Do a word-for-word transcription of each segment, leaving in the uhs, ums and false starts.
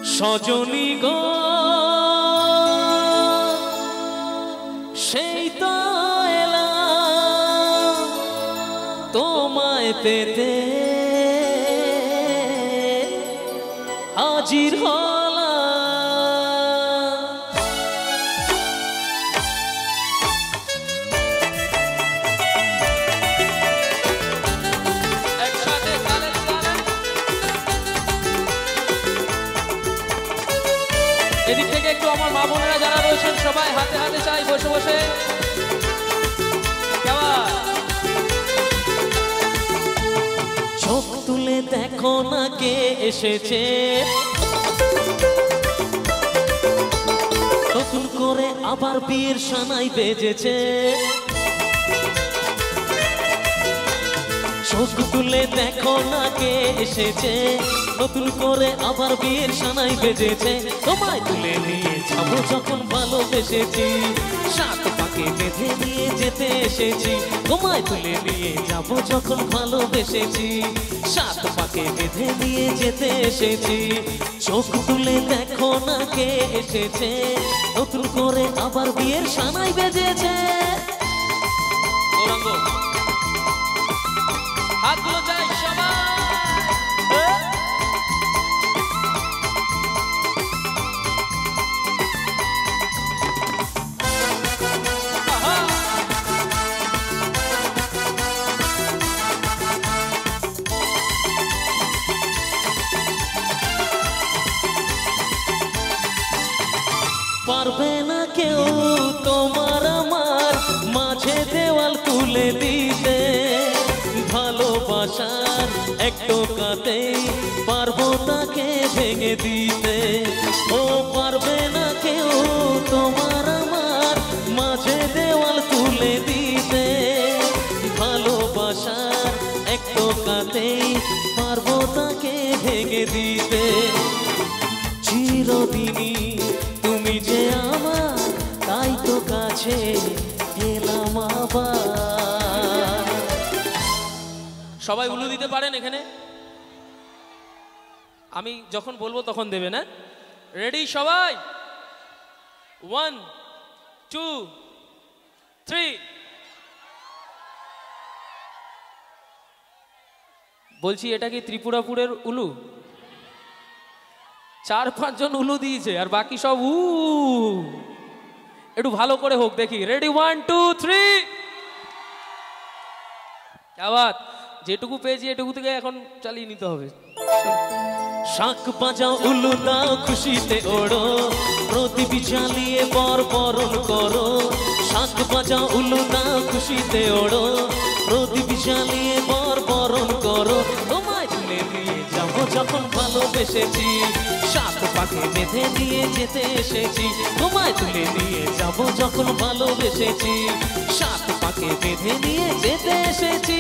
সজনী গো সেই তো এলাম তোমায় পেতে হাজির হলাম। এদিক থেকে একটু আমার মা বোনেরা যারা রয়েছেন সবাই হাতে হাতে চাই বসে বসে। চোখ তুলে দেখো না কে এসেছে, নতুন করে আবার বিয়ের সানাই বেজেছে। চোখ তুলে দেখো না কে এসেছে, নতুন করে আবার বিয়ের সানাই বেজেছে। তোমায় তুলে নিয়ে যাবো যখন ভালোবেসেছি, সাত পাকে বেঁধে নিয়ে যেতে এসেছি। তোমায় তুলে নিয়ে যাবো যখন ভালোবেসেছি, সাত পাকে বেঁধে নিয়ে যেতে এসেছি। চোখ তুলে দেখো না কে এসেছে, নতুন করে আবার বিয়ের সানাই বেজেছে। হাতগুলো চাই সবাই। পারবে না কেউ তোমার আমার মাঝে দেওয়াল তুলে দিতে, ভালোবাসার এক টোকাতেই পারবো তাকে ভেঙে দিতে। ও পারবে না কেউ তোমার আমার মাঝে দেওয়াল তুলে দিতে, ভালোবাসার এক টোকাতেই পারবো তাকে ভেঙে দিতে। চিরদিনই তুমি যে আমার, তাই তো কাছে এলাম আবার। সবাই উলু দিতে পারেন এখানে? আমি যখন বলবো তখন দেবে না? রেডি সবাই? One two three. বলছি এটা কি ত্রিপুরাপুরের উলু? চার পাঁচজন উলু দিয়েছে আর বাকি সব উ। একটু ভালো করে হোক দেখি। Ready one two three. আবার যেটুকু পেয়েছি এটুকু থেকে এখন চালিয়ে নিতে হবে। শাক বাজাও উলু দাও খুশিতে ওড়ো, প্রদীপ জ্বালিয়ে বর বরণ করো। শাক বাজাও উলু দাও খুশিতে ওড়ো, প্রদীপ জ্বালিয়ে বর বরণ করো। তোমায় তুলে নিয়ে যাবো যখন ভালোবেসেছি, সাত পাকে বেঁধে নিয়ে যেতে এসেছি। তোমায় তুলে নিয়ে যাবো যখন ভালোবেসেছি, সাত পাকে বেঁধে নিয়ে যেতে এসেছি।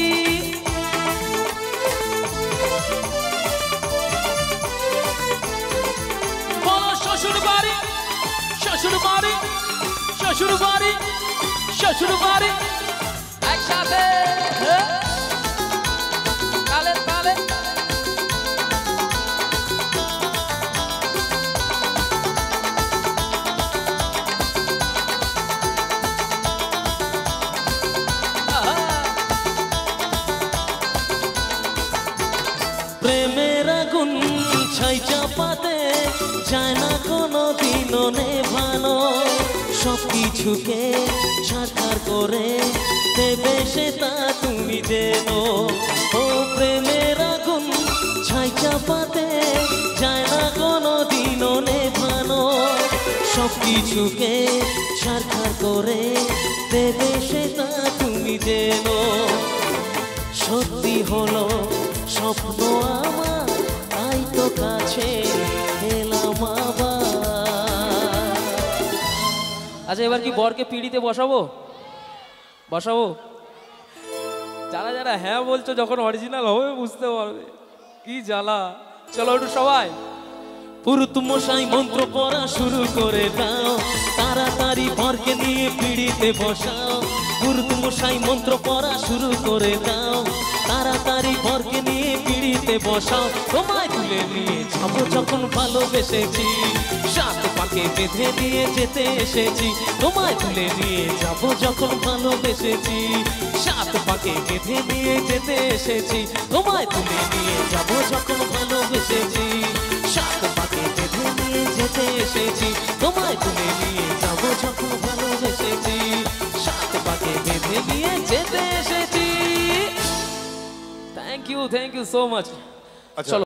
শ্বশুর বাড়ি শ্বশুর বাড়ি শ্বশুর বাড়ি শ্বশুর বাড়ি একসাথে তালে তালে। প্রেমের আগুন ছাই চাপাতে যায় না কোনো দিনও নেভানো, সব কিছুকে ছাড়খাড় করে দেবে সেটা তুমি জেনো। ও প্রেমের আগুন ছাই চাপাতে যায় না কোনো দিনও নেভানো, সব কিছুকে ছাড়খাড় করে দেবে সেটা তুমি জেনো। সত্যি হলো স্বপ্ন আমার, তাই তো কাছে এলাম আবার। আচ্ছা এবার কি বরকে পিড়িতে বসাবো? বসাবো? যারা যারা হ্যাঁ বলছো যখন অরিজিনাল হবে বুঝতে পারবে কি জ্বালা। চলো একটু সবাই পুরুত মশাই মন্ত্র পড়া শুরু করে দাও, তাড়াতাড়ি বরকে নিয়ে পিড়িতে বসাও। পুরুত মশাই মন্ত্র পড়া শুরু করে দাও, তাড়াতাড়ি বরকে নিয়ে পিড়িতে বসাও। তোমায় তুলে নিয়ে যাবো যখন ভালোবেসেছি, সাত পাকে বেঁধে নিয়ে যেতে এসেছি। তোমায় তুলে নিয়ে যাবো যখন ভালোবেসেছি, সাত পাকে বেঁধে নিয়ে যেতে এসেছি। তোমায় তুলে নিয়ে যাবো যখন ভালোবেসেছি, সাত পাকে বেঁধে নিয়ে যেতে এসেছি। তোমায় তুলে নিয়ে যাবো যখন ভালোবেসেছি, সাত পাকে বেঁধে নিয়ে যেতে এসেছি। Thank you thank you so much. আচ্ছা